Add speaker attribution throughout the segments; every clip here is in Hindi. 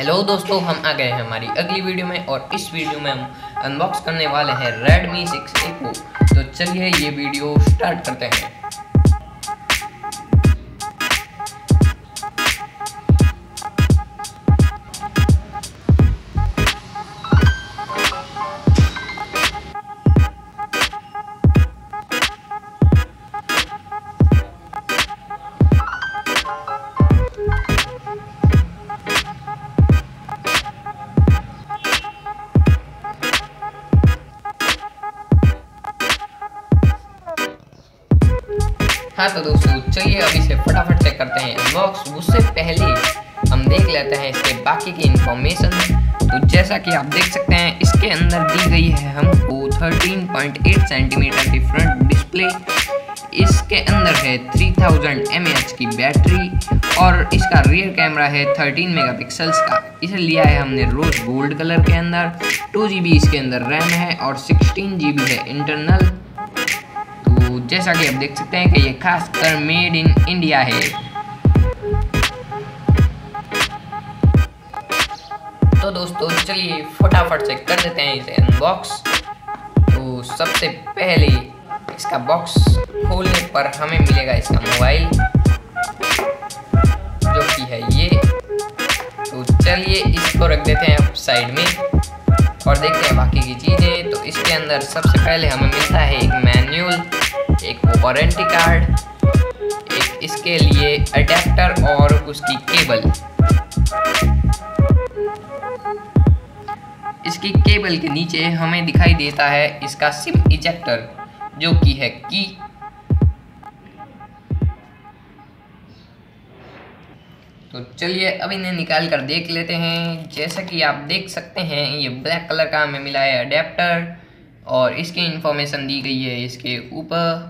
Speaker 1: हेलो दोस्तों, हम आ गए हैं हमारी अगली वीडियो में और इस वीडियो में हम अनबॉक्स करने वाले हैं Redmi 6A को। तो चलिए ये वीडियो स्टार्ट करते हैं। हाँ तो दोस्तों चलिए अभी से फटाफट से करते हैं अनबॉक्स। उससे पहले हम देख लेते हैं इसके बाकी की इंफॉर्मेशन। तो जैसा कि आप देख सकते हैं इसके अंदर दी गई है हमको 13.8 सेंटीमीटर की फ्रंट डिस्प्ले। इसके अंदर है 3000 mAh की बैटरी और इसका रियर कैमरा है 13 मेगापिक्सल्स का। इसे लिया है हमने रोज गोल्ड कलर के अंदर। 2GB इसके अंदर रैम है और 16GB है इंटरनल। तो जैसा कि आप देख सकते हैं कि ये खासकर मेड इन इंडिया है। तो दोस्तों चलिए फटाफट से कर देते हैं इसे अनबॉक्स। तो सबसे पहले इसका बॉक्स खोलने पर हमें मिलेगा इसका मोबाइल, जो कि है ये। तो चलिए इसको रख देते हैं अब साइड में और देखते हैं बाकी की चीज़ें। तो इसके अंदर सबसे पहले हमें मिलता है एक मैनुअल, एक वारंटी कार्ड, एक इसके लिए अडेप्टर और उसकी केबल। इसकी केबल के नीचे हमें दिखाई देता है इसका सिम इजेक्टर, जो कि है की। तो चलिए अब इन्हें निकाल कर देख लेते हैं। जैसा कि आप देख सकते हैं ये ब्लैक कलर का हमें मिला है अडेप्टर और इसकी इंफॉर्मेशन दी गई है इसके ऊपर।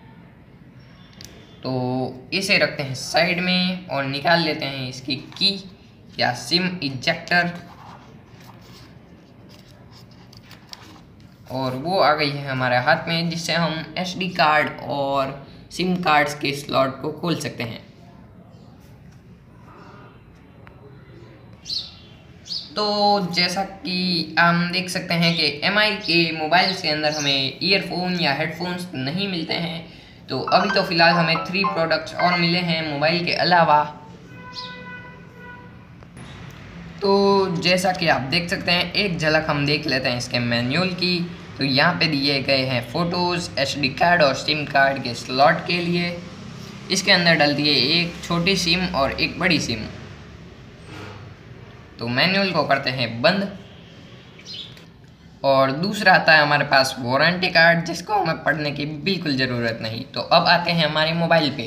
Speaker 1: तो इसे रखते हैं साइड में और निकाल लेते हैं इसकी की या सिम इजेक्टर। और वो आ गई है हमारे हाथ में, जिससे हम SD कार्ड और सिम कार्ड्स के स्लॉट को खोल सकते हैं। तो जैसा कि हम देख सकते हैं कि MI के मोबाइल के अंदर हमें ईयरफोन या हेडफोन्स नहीं मिलते हैं। तो अभी तो फ़िलहाल हमें 3 प्रोडक्ट्स और मिले हैं मोबाइल के अलावा। तो जैसा कि आप देख सकते हैं एक झलक हम देख लेते हैं इसके मैनुअल की। तो यहाँ पे दिए गए हैं फ़ोटोज़, SD कार्ड और सिम कार्ड के स्लॉट के लिए। इसके अंदर डलती है एक छोटी सिम और एक बड़ी सिम। तो मैनुअल को करते हैं बंद और दूसरा आता है हमारे पास वारंटी कार्ड, जिसको हमें पढ़ने की बिल्कुल ज़रूरत नहीं। तो अब आते हैं हमारे मोबाइल पे।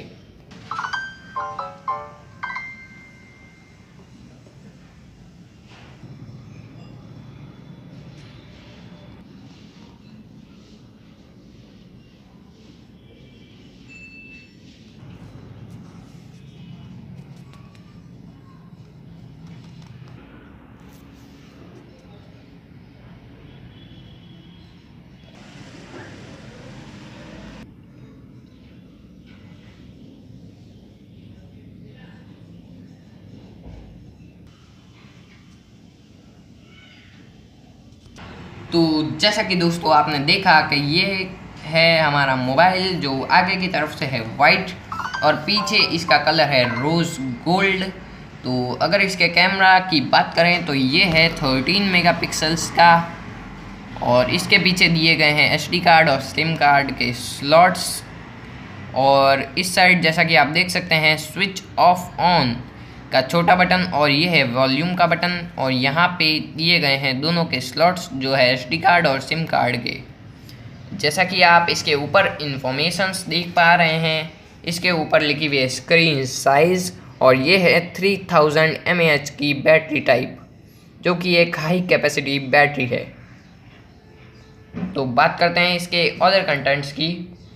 Speaker 1: तो जैसा कि दोस्तों आपने देखा कि ये है हमारा मोबाइल, जो आगे की तरफ से है वाइट और पीछे इसका कलर है रोज़ गोल्ड। तो अगर इसके कैमरा की बात करें तो ये है 13 मेगापिक्सल्स का और इसके पीछे दिए गए हैं SD कार्ड और सिम कार्ड के स्लॉट्स। और इस साइड जैसा कि आप देख सकते हैं स्विच ऑफ ऑन का छोटा बटन और ये है वॉल्यूम का बटन। और यहाँ पे दिए गए हैं दोनों के स्लॉट्स, जो है SD कार्ड और सिम कार्ड के। जैसा कि आप इसके ऊपर इंफॉर्मेशंस देख पा रहे हैं, इसके ऊपर लिखी हुई है स्क्रीन साइज़ और ये है 3000 mAh की बैटरी टाइप, जो कि एक हाई कैपेसिटी बैटरी है। तो बात करते हैं इसके अदर कंटेंट्स की।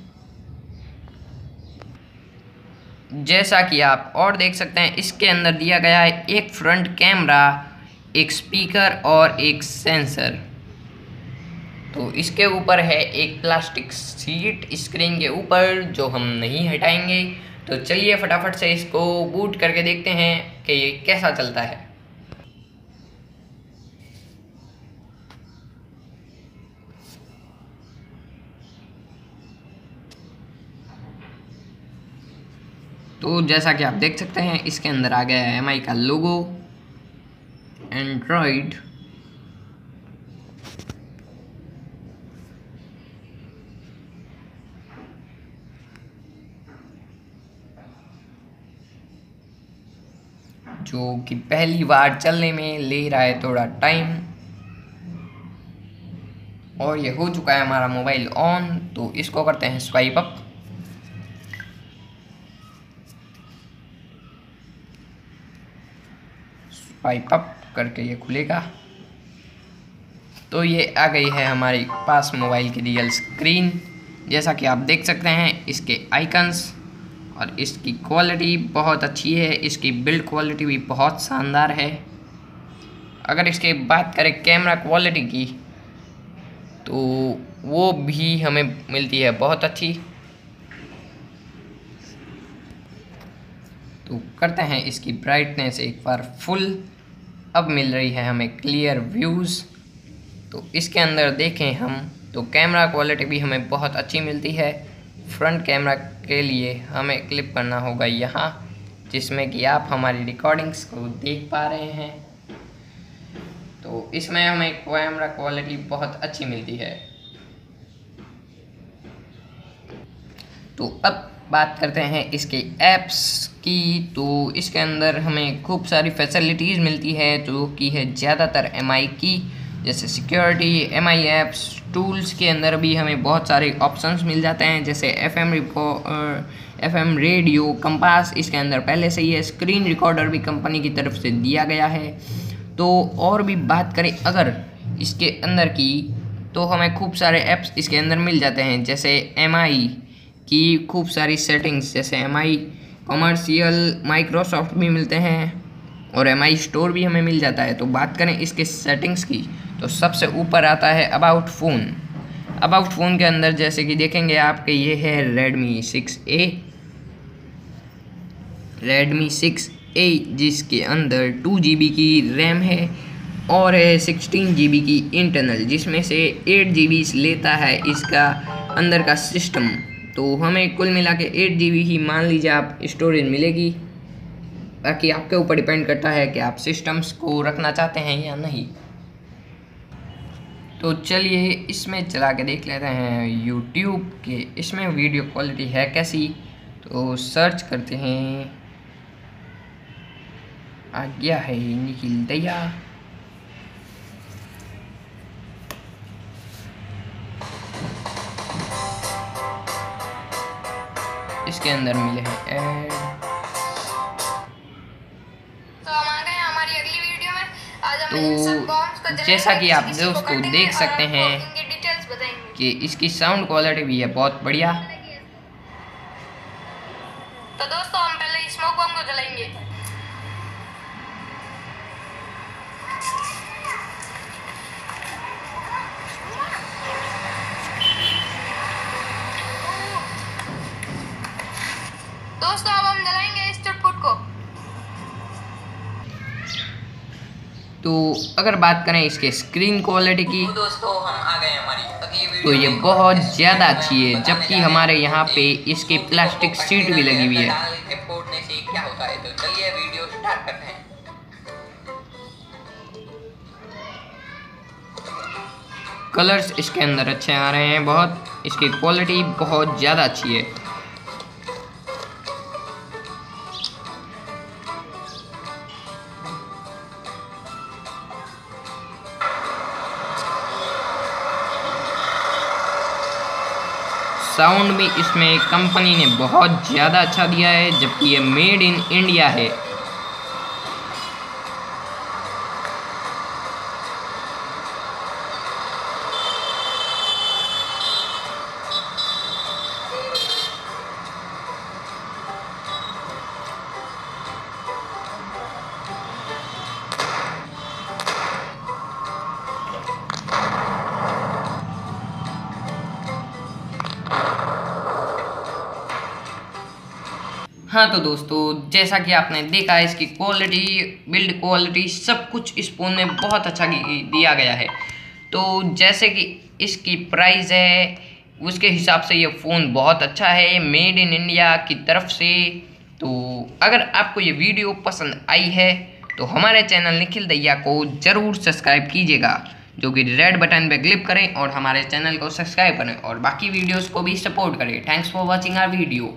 Speaker 1: जैसा कि आप और देख सकते हैं इसके अंदर दिया गया है एक फ्रंट कैमरा, एक स्पीकर और एक सेंसर। तो इसके ऊपर है एक प्लास्टिक शीट स्क्रीन के ऊपर, जो हम नहीं हटाएंगे। तो चलिए फटाफट से इसको बूट करके देखते हैं कि ये कैसा चलता है। तो जैसा कि आप देख सकते हैं इसके अंदर आ गया है एमआई का लोगो, एंड्रॉइड, जो कि पहली बार चलने में ले रहा है थोड़ा टाइम। और ये हो चुका है हमारा मोबाइल ऑन। तो इसको करते हैं स्वाइप अप। स्वाइप अप करके ये खुलेगा। तो ये आ गई है हमारे पास मोबाइल की रियल स्क्रीन। जैसा कि आप देख सकते हैं इसके आइकन्स और इसकी क्वालिटी बहुत अच्छी है। इसकी बिल्ड क्वालिटी भी बहुत शानदार है। अगर इसके बात करें कैमरा क्वालिटी की तो वो भी हमें मिलती है बहुत अच्छी। तो करते हैं इसकी ब्राइटनेस एक बार फुल। अब मिल रही है हमें क्लियर व्यूज़। तो इसके अंदर देखें हम तो कैमरा क्वालिटी भी हमें बहुत अच्छी मिलती है। फ्रंट कैमरा के लिए हमें क्लिक करना होगा यहाँ, जिसमें कि आप हमारी रिकॉर्डिंग्स को देख पा रहे हैं। तो इसमें हमें कैमरा क्वालिटी बहुत अच्छी मिलती है। तो अब बात करते हैं इसके ऐप्स की। तो इसके अंदर हमें खूब सारी फैसिलिटीज़ मिलती है जो कि है ज़्यादातर एमआई की, जैसे सिक्योरिटी, एमआई ऐप्स, टूल्स के अंदर भी हमें बहुत सारे ऑप्शंस मिल जाते हैं, जैसे एफएम रेडियो, कंपास इसके अंदर पहले से ही है। स्क्रीन रिकॉर्डर भी कंपनी की तरफ से दिया गया है। तो और भी बात करें अगर इसके अंदर की तो हमें खूब सारे ऐप्स इसके अंदर मिल जाते हैं, जैसे एमआई की खूब सारी सेटिंग्स, जैसे एमआई कमर्शियल, माइक्रोसॉफ्ट भी मिलते हैं और एमआई स्टोर भी हमें मिल जाता है। तो बात करें इसके सेटिंग्स की तो सबसे ऊपर आता है अबाउट फ़ोन। अबाउट फ़ोन के अंदर जैसे कि देखेंगे आपके ये है Redmi 6A जिसके अंदर 2 GB की रैम है और है 16 GB की इंटरनल, जिसमें से 8 GB लेता है इसका अंदर का सिस्टम। तो हमें कुल मिला के 8 GB ही मान लीजिए आप स्टोरेज मिलेगी। बाकी आपके ऊपर डिपेंड करता है कि आप सिस्टम्स को रखना चाहते हैं या नहीं। तो चलिए इसमें चला के देख लेते हैं यूट्यूब के इसमें वीडियो क्वालिटी है कैसी। तो सर्च करते हैं, आ गया है निखिल दया। इसके अंदर मिले हैं ऐड। तो जैसा कि आप दोस्तों देख सकते हैं कि इसकी साउंड क्वालिटी भी है बहुत बढ़िया।
Speaker 2: तो दोस्तों हम पहले स्मोक बम को जलाएंगे। दोस्तों अब हम जलाएंगे इस चुटपुट को।
Speaker 1: तो अगर बात करें इसके स्क्रीन क्वालिटी की
Speaker 2: तो दोस्तों हम आ गए हमारी अगली वीडियो।
Speaker 1: तो ये बहुत ज़्यादा अच्छी है, जबकि हमारे यहाँ पे इसके प्लास्टिक सीट भी लगी हुई है।
Speaker 2: फोड़ने से क्या होता है, तो चलिए वीडियो स्टार्ट करते हैं।
Speaker 1: कलर्स इसके अंदर अच्छे आ रहे हैं बहुत। इसकी क्वालिटी बहुत ज़्यादा अच्छी है। साउंड भी इसमें कंपनी ने बहुत ज़्यादा अच्छा दिया है, जबकि ये मेड इन इंडिया है। हाँ तो दोस्तों जैसा कि आपने देखा इसकी क्वालिटी, बिल्ड क्वालिटी सब कुछ इस फ़ोन में बहुत अच्छा दिया गया है। तो जैसे कि इसकी प्राइस है उसके हिसाब से ये फ़ोन बहुत अच्छा है, मेड इन इंडिया की तरफ से। तो अगर आपको ये वीडियो पसंद आई है तो हमारे चैनल निखिल दैया को ज़रूर सब्सक्राइब कीजिएगा, जो कि रेड बटन पे क्लिक करें और हमारे चैनल को सब्सक्राइब करें और बाकी वीडियोस को भी सपोर्ट करें। Thanks for watching our video.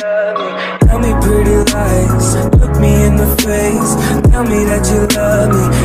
Speaker 3: Tell me pretty lies, look me in the face. Tell me that you love me.